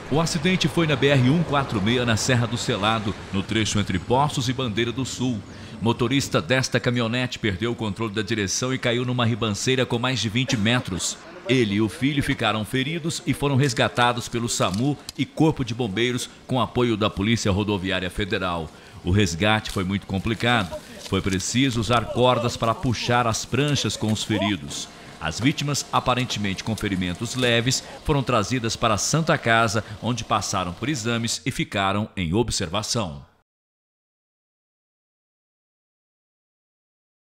O acidente foi na BR-146, na Serra do Selado, no trecho entre Poços e Bandeira do Sul. O motorista desta caminhonete perdeu o controle da direção e caiu numa ribanceira com mais de 20 metros. Ele e o filho ficaram feridos e foram resgatados pelo SAMU e Corpo de Bombeiros com apoio da Polícia Rodoviária Federal. O resgate foi muito complicado. Foi preciso usar cordas para puxar as pranchas com os feridos. As vítimas, aparentemente com ferimentos leves, foram trazidas para a Santa Casa, onde passaram por exames e ficaram em observação.